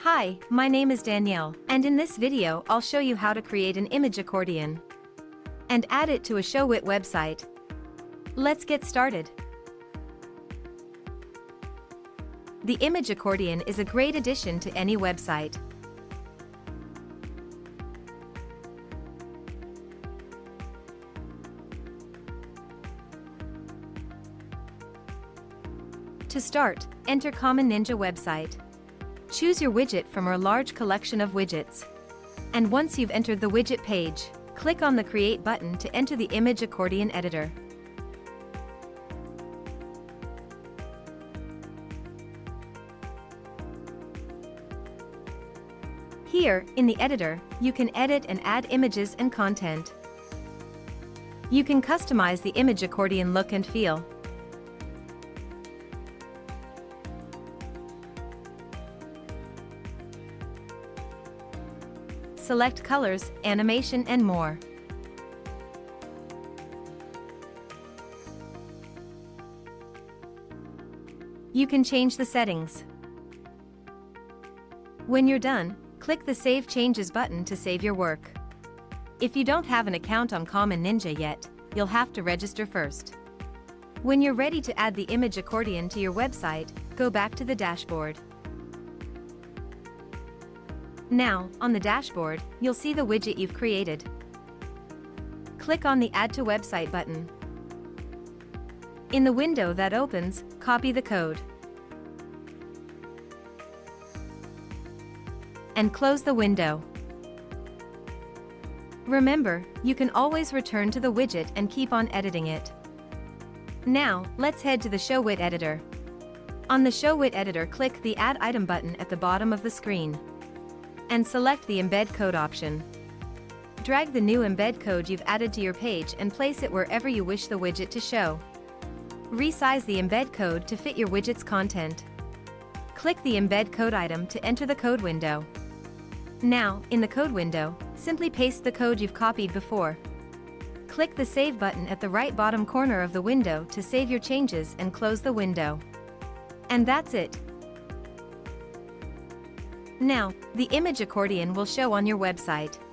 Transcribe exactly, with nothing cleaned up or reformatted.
Hi, my name is Danielle, and in this video I'll show you how to create an image accordion and add it to a Showit website. Let's get started. The image accordion is a great addition to any website. To start, enter Common Ninja website. Choose your widget from our large collection of widgets. And once you've entered the widget page, click on the Create button to enter the Image Accordion editor. Here, in the editor, you can edit and add images and content. You can customize the image accordion look and feel. Select colors, animation, and more. You can change the settings. When you're done, click the Save Changes button to save your work. If you don't have an account on Common Ninja yet, you'll have to register first. When you're ready to add the image accordion to your website, go back to the dashboard. Now, on the dashboard, you'll see the widget you've created. Click on the Add to Website button. In the window that opens, copy the code and close the window. Remember, you can always return to the widget and keep on editing it. Now, let's head to the Showit editor. On the Showit editor, click the Add Item button at the bottom of the screen and select the Embed Code option. Drag the new embed code you've added to your page and place it wherever you wish the widget to show. Resize the embed code to fit your widget's content. Click the Embed Code item to enter the code window. Now, in the code window, simply paste the code you've copied before. Click the Save button at the right bottom corner of the window to save your changes and close the window. And that's it. Now, the image accordion will show on your website.